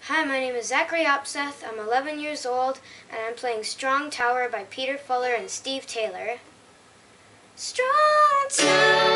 Hi, my name is Zachary Opseth. I'm 11 years old, and I'm playing Strong Tower by Peter Fuller and Steve Taylor. Strong Tower.